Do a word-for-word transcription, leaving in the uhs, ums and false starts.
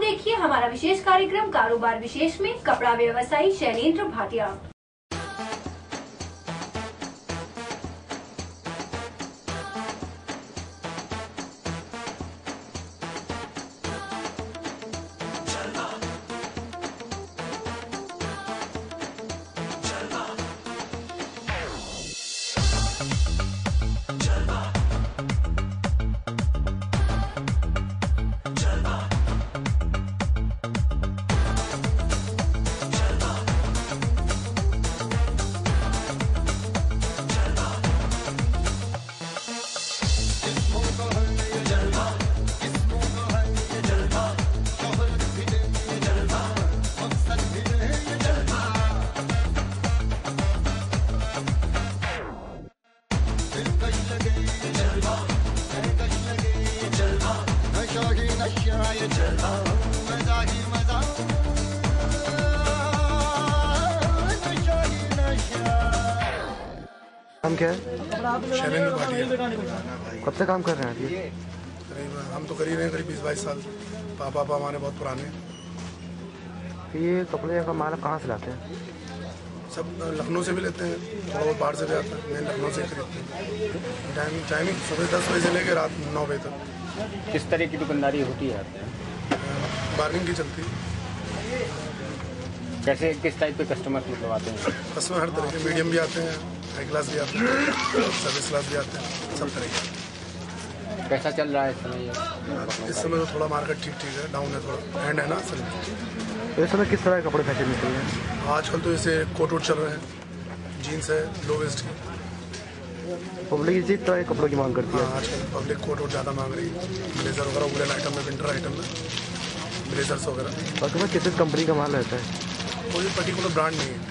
देखिए हमारा विशेष कार्यक्रम कारोबार विशेष में कपड़ा व्यवसायी शैलेंद्र भाटिया। काम क्या है? शैलेंद्र भाटिया। कब से काम कर रहे हैं ये? करीब हम तो कर ही रहे हैं करीब बीस बाईस साल। पापा पापा हमारे बहुत पुराने हैं। तो ये कपड़े का माल कहाँ से लाते हैं? सब लखनऊ से भी लेते हैं, थोड़ा बहुत बाहर से भी आता है। मैं लखनऊ से ही खरीदते हैं। टाइमिंग टाइमिंग सुबह दस बजे से लेकर रात नौ बजे तक। किस तरह की दुकानदारी होती है? बार्गेनिंग की चलती है। कैसे किस टाइप के कस्टमर मतलब आते हैं? कस्टमर हर तरह के, मीडियम भी आते हैं, हाई क्लास भी आते हैं, सर्विस क्लास भी आते हैं, सब तरह के। कैसा चल रहा है इस समय? इस समय तो थोड़ा मार्केट ठीक ठीक है, डाउन है, थोड़ा एंड है ना असल में। इस समय किस तरह के कपड़े फैशन में चल रहे हैं? आजकल तो जैसे कोट वोट चल रहे हैं, जीन्स है, लो वेस्ट की। पब्लिक इसी तरह के कपड़ों की मांग करती है। हाँ, आजकल पब्लिक कोट वोट ज़्यादा मांग रही है। ब्लेजर वगैरह वुलन आइटम में, विंटर आइटम में, ब्लेजर्स वगैरह। और तुम्हें किस कंपनी का माल रहता है? कोई पर्टिकुलर ब्रांड नहीं है।